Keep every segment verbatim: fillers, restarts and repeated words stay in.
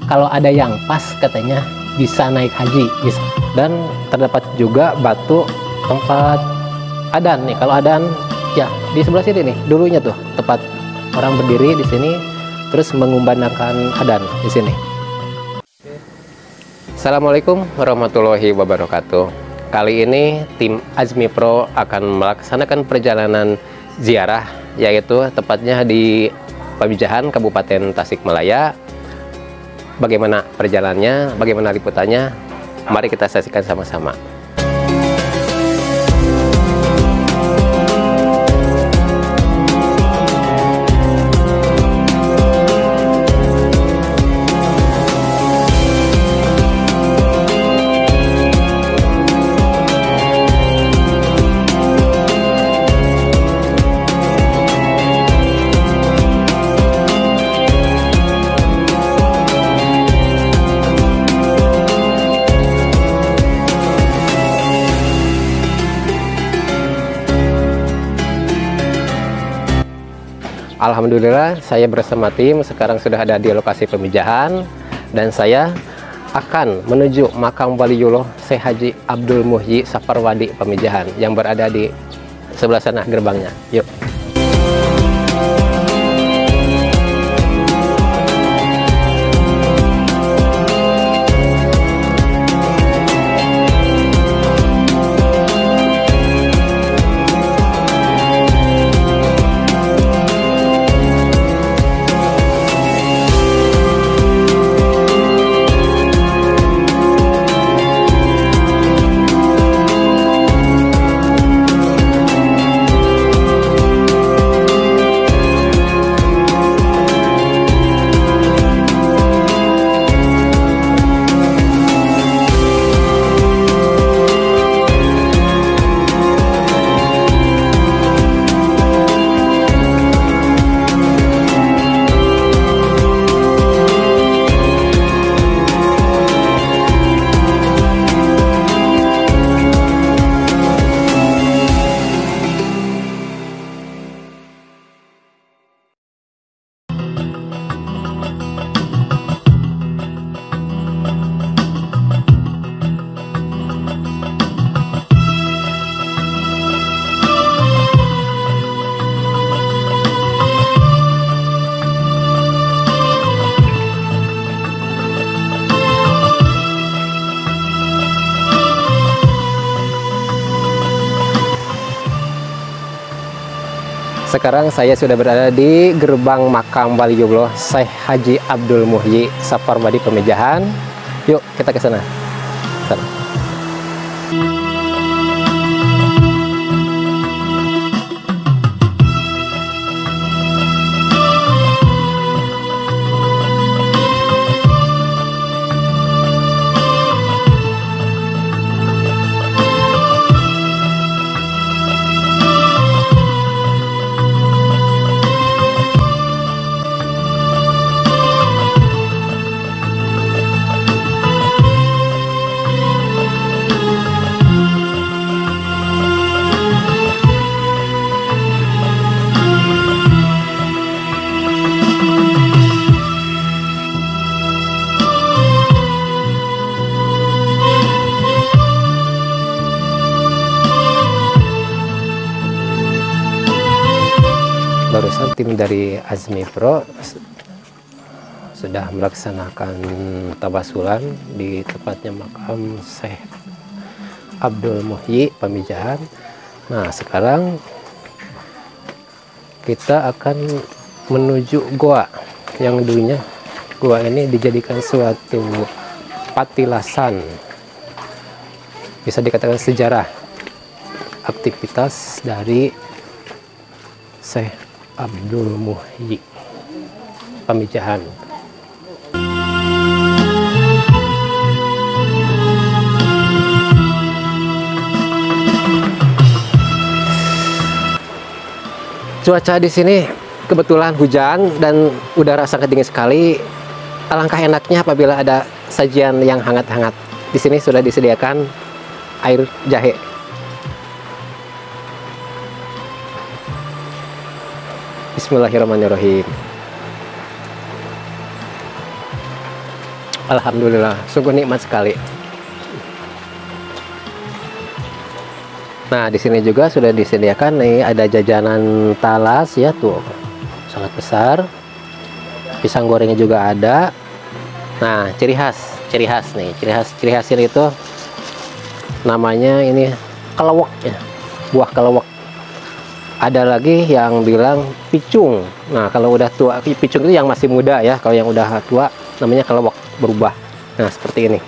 kalau ada yang pas katanya bisa naik haji bisa. Dan terdapat juga batu tempat adan nih. Kalau adan ya di sebelah sini nih dulunya tuh tempat orang berdiri di sini terus mengumandangkan adan di sini. Assalamualaikum warahmatullahi wabarakatuh. Kali ini tim Azmi Pro akan melaksanakan perjalanan ziarah, yaitu tepatnya di Pamijahan, Kabupaten Tasikmalaya. Bagaimana perjalanannya, bagaimana liputannya, mari kita saksikan sama-sama. Alhamdulillah, saya bersama tim sekarang sudah ada di lokasi pemijahan dan saya akan menuju makam Waliullah Syekh Haji Abdul Muhyi Safarwadi Pamijahan yang berada di sebelah sana gerbangnya. Yuk. Sekarang saya sudah berada di gerbang makam Waliullah Syekh Haji Abdul Muhyi Safarwadi Pamijahan. Yuk kita ke sana. Sana. Barusan tim dari Azmi Pro sudah melaksanakan tawasulan di tempatnya makam Syekh Abdul Muhyi Pamijahan. Nah, sekarang kita akan menuju goa yang dulunya goa ini dijadikan suatu patilasan, bisa dikatakan sejarah aktivitas dari Syekh Abdul Muhyi Pamijahan. Cuaca di sini kebetulan hujan dan udara sangat dingin sekali. Alangkah enaknya apabila ada sajian yang hangat-hangat. Di sini sudah disediakan air jahe. Bismillahirrahmanirrahim. Alhamdulillah, sungguh nikmat sekali. Nah, di sini juga sudah disediakan nih, ada jajanan talas ya tuh, sangat besar. Pisang gorengnya juga ada. Nah, ciri khas, ciri khas nih, ciri khas, ciri khas ini itu namanya ini kelewek ya, buah kelewek. Ada lagi yang bilang picung. Nah, kalau udah tua, picung itu yang masih muda ya. Kalau yang udah tua namanya kelewek, berubah. Nah, seperti ini.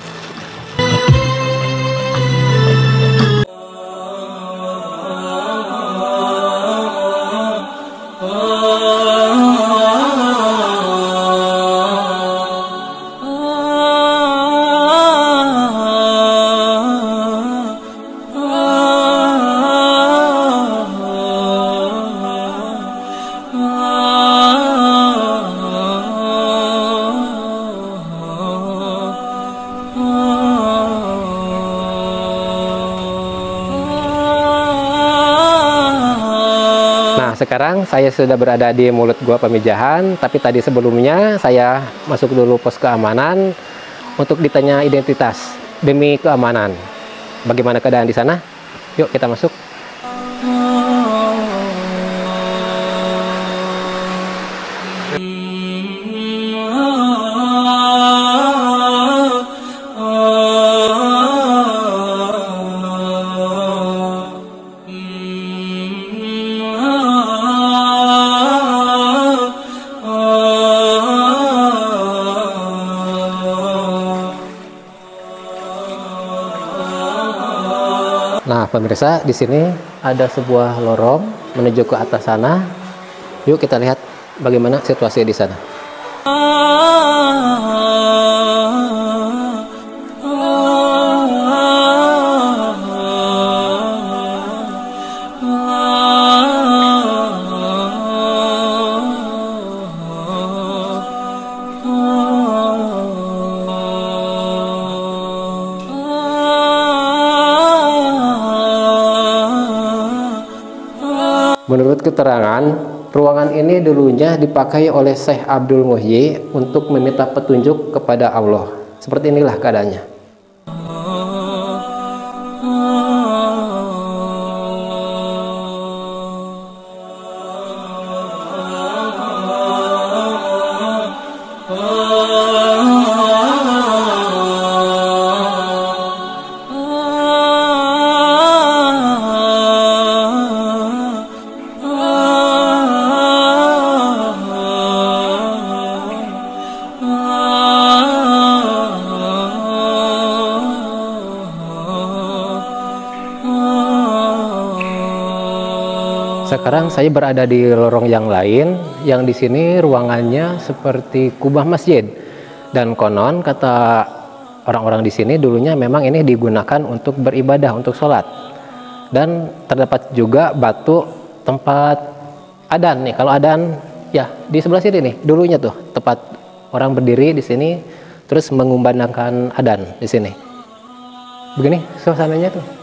Sekarang saya sudah berada di mulut gua pemijahan, tapi tadi sebelumnya saya masuk dulu pos keamanan untuk ditanya identitas demi keamanan. Bagaimana keadaan di sana? Yuk kita masuk. Nah, pemirsa, di sini ada sebuah lorong menuju ke atas sana. Yuk kita lihat bagaimana situasi di sana. Menurut keterangan, ruangan ini dulunya dipakai oleh Syekh Abdul Muhyi untuk meminta petunjuk kepada Allah. Seperti inilah keadaannya. Sekarang saya berada di lorong yang lain, yang di sini ruangannya seperti kubah masjid. Dan konon kata orang-orang di sini dulunya memang ini digunakan untuk beribadah, untuk sholat. Dan terdapat juga batu tempat adan nih. Kalau adan ya di sebelah sini nih, dulunya tuh tempat orang berdiri di sini terus mengumandangkan adan di sini. Begini suasananya tuh.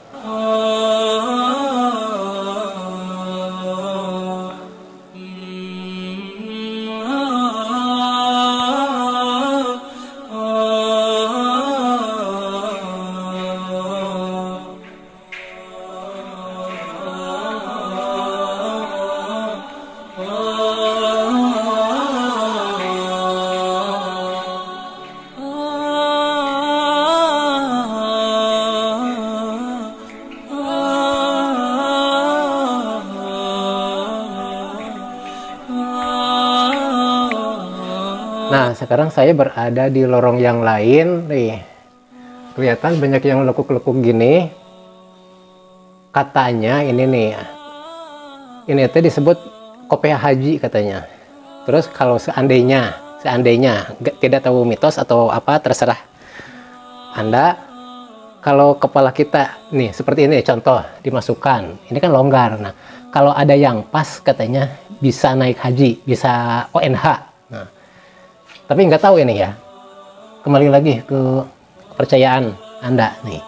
Nah, sekarang saya berada di lorong yang lain nih. Kelihatan banyak yang lekuk-lekuk gini. Katanya ini nih, ini itu disebut kopiah haji katanya. Terus kalau seandainya, seandainya tidak tahu mitos atau apa, terserah Anda. Kalau kepala kita nih seperti ini, contoh dimasukkan, ini kan longgar. Nah, kalau ada yang pas katanya bisa naik haji, bisa O N H. Nah, tapi nggak tahu ini ya. Kembali lagi ke kepercayaan Anda nih.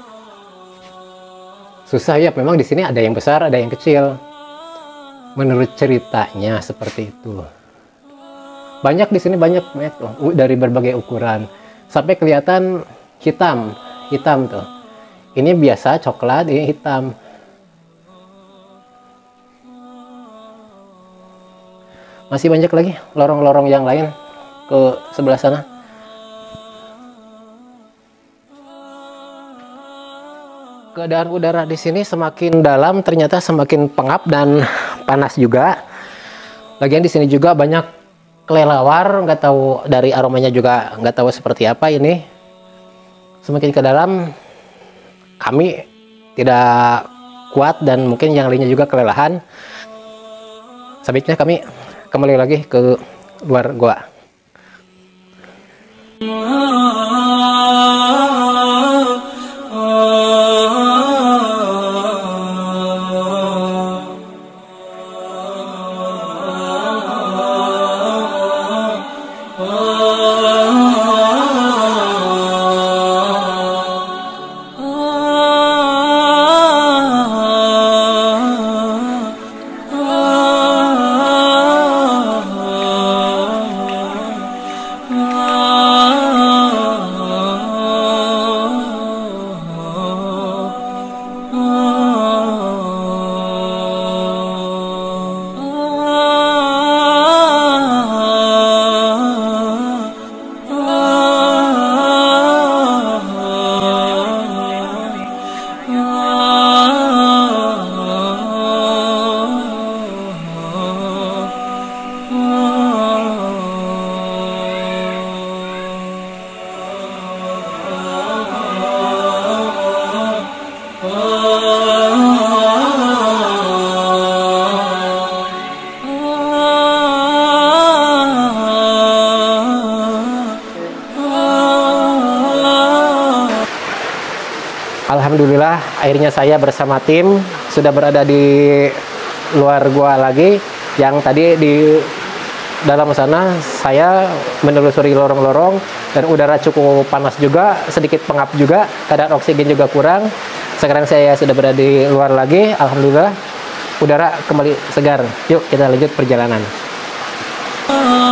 Susah ya, memang di sini ada yang besar, ada yang kecil. Menurut ceritanya seperti itu. Banyak di sini, banyak banyak tuh u- dari berbagai ukuran sampai kelihatan hitam hitam tuh. Ini biasa coklat, ini hitam. Masih banyak lagi lorong-lorong yang lain ke sebelah sana. Keadaan udara di sini semakin dalam ternyata semakin pengap dan panas juga. Lagian di sini juga banyak kelelawar, nggak tahu dari aromanya juga nggak tahu seperti apa ini. Semakin ke dalam kami tidak kuat dan mungkin yang lainnya juga kelelahan. Sebaiknya kami kembali lagi ke luar gua. Alhamdulillah akhirnya saya bersama tim sudah berada di luar gua lagi. Yang tadi di dalam sana saya menelusuri lorong-lorong dan udara cukup panas juga, sedikit pengap juga, kadar oksigen juga kurang. Sekarang saya sudah berada di luar lagi. Alhamdulillah udara kembali segar. Yuk kita lanjut perjalanan.